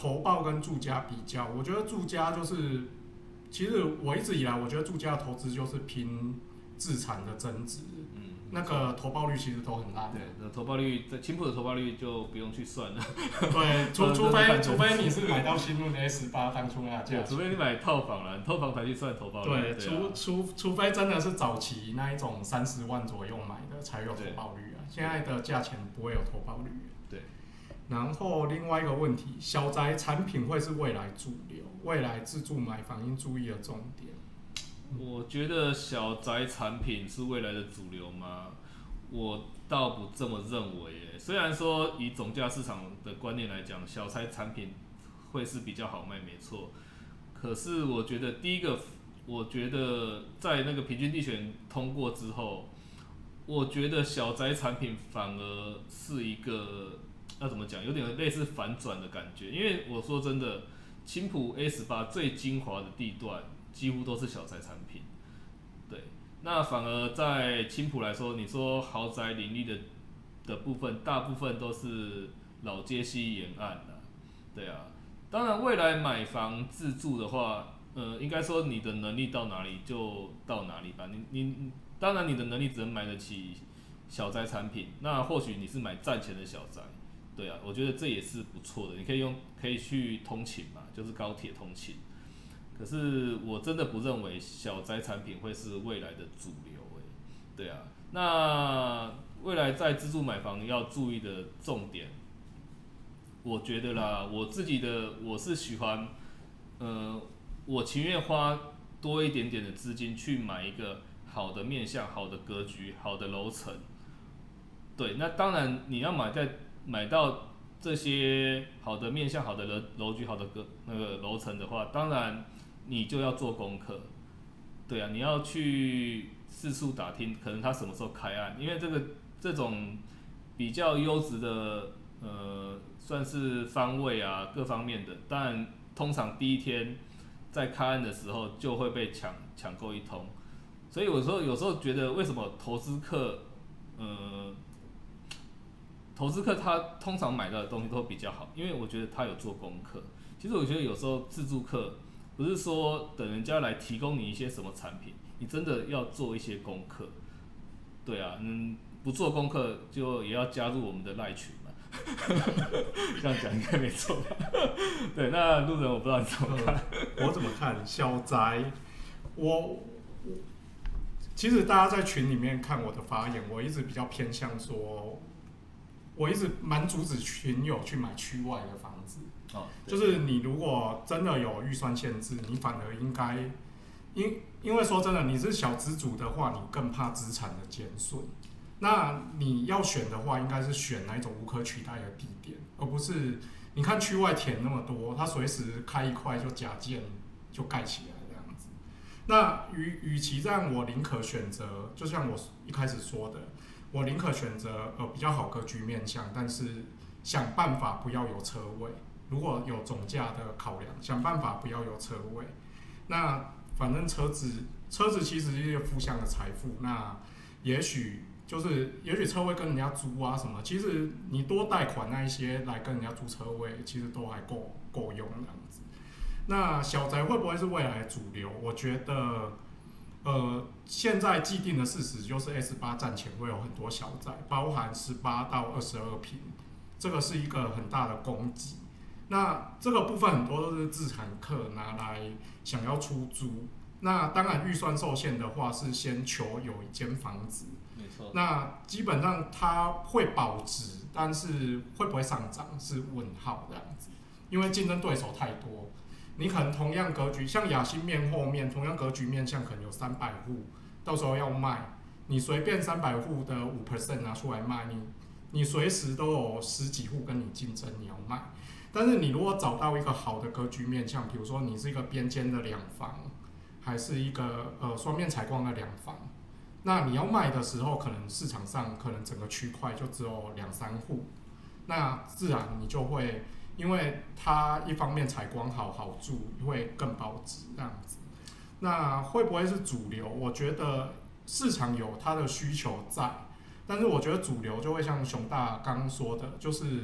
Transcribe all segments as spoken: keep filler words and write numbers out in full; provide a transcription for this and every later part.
投报跟住家比较，我觉得住家就是，其实我一直以来我觉得住家的投资就是拼资产的增值，嗯，那个投报率其实都很烂。 对，那投报率在青埔的投报率就不用去算了。 对，除除非除非你是买到新路的 S 八当初那价， 除非你买套房了，套房才去算投报率。 对，除除除非真的是早期那一种三十万左右买的才有投报率啊，现在的价钱不会有投报率。 对。 然后另外一个问题，小宅产品会是未来主流，未来自住买房应注意的重点。 我觉得小宅产品是未来的主流吗？我倒不这么认为耶。虽然说以总价市场的观念来讲，小宅产品会是比较好卖，没错。可是我觉得第一个，我觉得在那个平均地权通过之后，我觉得小宅产品反而是一个。要怎么讲？有点类似反转的感觉，因为我说真的，青埔 A 十八最精华的地段几乎都是小宅产品，对。那反而在青埔来说，你说豪宅林立的的部分，大部分都是老街溪沿岸啦，对啊。当然，未来买房自住的话，呃，应该说你的能力到哪里就到哪里吧。你你当然你的能力只能买得起小宅产品，那或许你是买赚钱的小宅。对啊，我觉得这也是不错的，你可以用可以去通勤嘛，就是高铁通勤。可是我真的不认为小宅产品会是未来的主流诶。对啊，那未来在自住买房要注意的重点，我觉得啦，我自己的我是喜欢，呃，我情愿花多一点点的资金去买一个好的面向、好的格局、好的楼层。对，那当然你要买在买到这些好的面向、好的楼楼局、好的个那个楼层的话，当然你就要做功课。对啊，你要去四处打听，可能他什么时候开案，因为这个这种比较优质的呃，算是方位啊各方面的，当然通常第一天在开案的时候就会被抢抢购一通。所以有时候有时候觉得为什么投资客呃。投资客他通常买到的东西都比较好，因为我觉得他有做功课。其实我觉得有时候自住客不是说等人家来提供你一些什么产品，你真的要做一些功课。对啊，嗯，不做功课就也要加入我们的赖群嘛。这样讲应该没错吧？对，那路人我不知道你怎么看。 我怎么看小宅？我我其实大家在群里面看我的发言，我一直比较偏向说。我一直蛮阻止群友去买区外的房子，哦，就是你如果真的有预算限制，你反而应该，因因为说真的，你是小资主的话，你更怕资产的减损。那你要选的话，应该是选那一种无可取代的地点，而不是你看区外田那么多，它随时开一块就假建就盖起来这样子。那与与其这样，我宁可选择，就像我一开始说的。我宁可选择呃比较好格局面向，但是想办法不要有车位。如果有总价的考量，想办法不要有车位。那反正车子车子其实是一个负向的财富。那也许就是也许车位跟人家租啊什么，其实你多贷款那一些来跟人家租车位，其实都还够够用这样子。那小宅会不会是未来的主流？我觉得。呃，现在既定的事实就是 S 八 站前会有很多小宅，包含十八到二十二坪，这个是一个很大的供给。那这个部分很多都是自产客拿来想要出租。那当然预算受限的话，是先求有一间房子。 没错。 那基本上它会保值，但是会不会上涨是问号这样子，因为竞争对手太多。你可能同样格局，像雅欣面后面同样格局面向可能有三百户，到时候要卖，你随便三百户的五 percent 拿出来卖，你你随时都有十几户跟你竞争，你要卖。但是你如果找到一个好的格局面向，比如说你是一个边间的两房，还是一个呃双面采光的两房，那你要卖的时候，可能市场上可能整个区块就只有两三户，那自然你就会。因为它一方面采光好好住，会更保值这样子。那会不会是主流？我觉得市场有它的需求在，但是我觉得主流就会像熊大刚刚说的，就是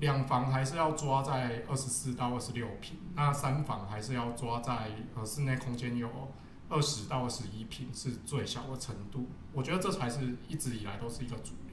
两房还是要抓在二十四到二十六平，那三房还是要抓在呃室内空间有二十到二十一平是最小的程度。我觉得这才是一直以来都是一个主流。